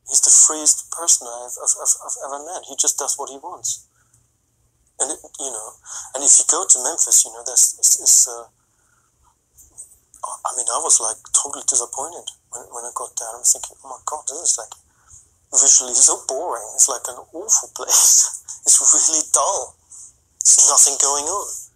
he's the freest person I've ever met. He just does what he wants. And, and if you go to Memphis, I was like totally disappointed when I got there. I'm thinking, oh my God, this is like visually so boring. It's like an awful place. It's really dull. There's nothing going on.